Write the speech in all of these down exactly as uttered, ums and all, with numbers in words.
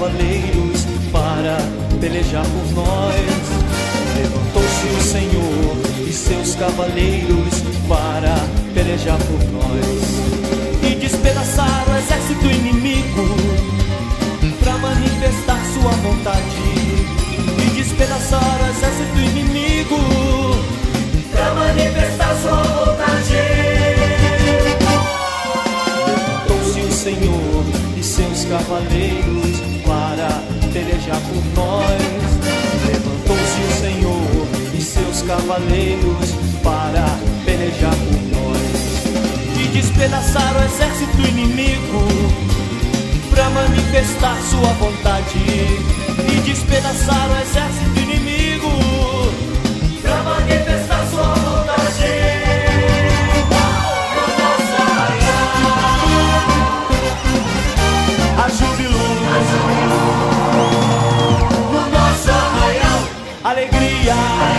cavaleiros para pelejar por nós. Levantou-se o Senhor e seus cavaleiros para pelejar por nós. E despedaçaram o exército inimigo para manifestar sua vontade. E despedaçaram o exército inimigo para manifestar sua vontade. Levantou-se o Senhor e seus cavaleiros para pelejar por nós. Levantou-se o Senhor e seus cavaleiros para pelejar por nós. E despedaçaram o exército inimigo para manifestar sua vontade. E despedaçaram o exército inimigo para manifestar sua vontade. No nosso arraial há júbilo, no nosso arraial alegria,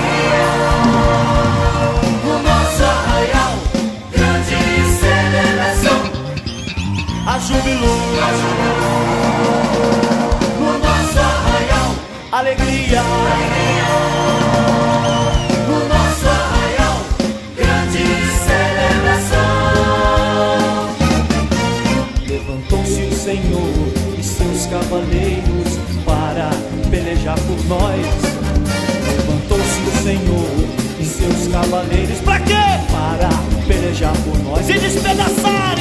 no nosso arraial grande celebração. Há júbilo, no nosso arraial alegria, no nosso arraial grande celebração. Levantou-se o Senhor e seus cavaleiros para pelejar por nós. Levantou-se o Senhor e seus cavaleiros para quê? Para pelejar por nós. E despedaçar